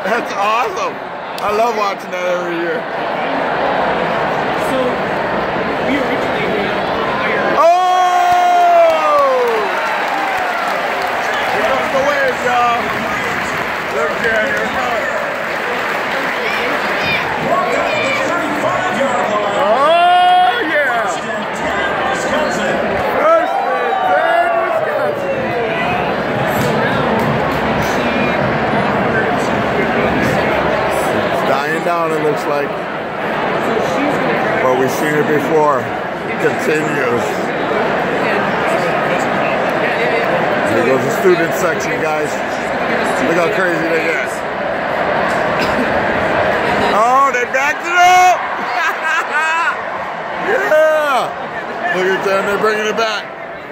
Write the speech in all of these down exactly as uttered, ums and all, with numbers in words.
That's awesome. I love watching that every year. So, we originally hired... Oh! Here comes the waves, y'all. Look here, here it comes. Oh, yeah. First and ten, Wisconsin. It's dying down, it looks like. But we've seen it before. It continues. Here goes the student section, guys. Look how crazy they get. Oh, they backed it up! Yeah! Look at them, they're bringing it back.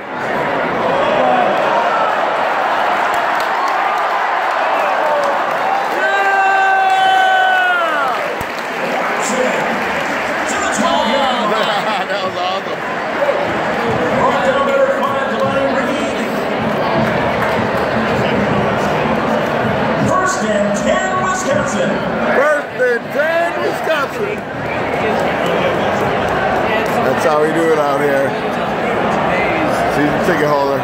That was awesome. First and ten, Wisconsin. First and ten, Wisconsin. That's how we do it out here. Season ticket holder.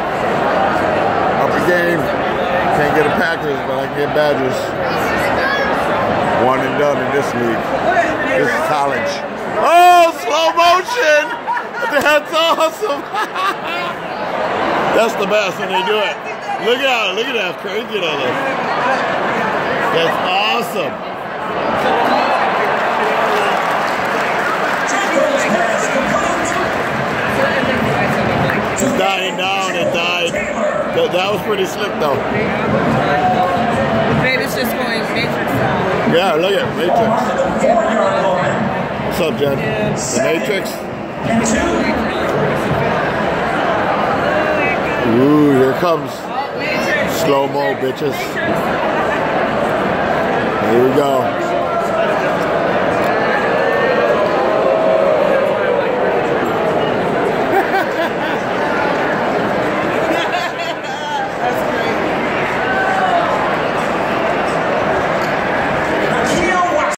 Up a game. Can't get a Packers, but I can get Badgers. One and done in this league. This is college. Oh, slow motion! That's awesome! That's the best when they do it. Look at it, look at that crazy on this. That's awesome. It's dying down, it died. That, that was pretty slick though. Maybe it's just going Matrix style. Yeah, look at Matrix. What's up, Jen? The Matrix? Ooh, here comes slow-mo, bitches. Here we go.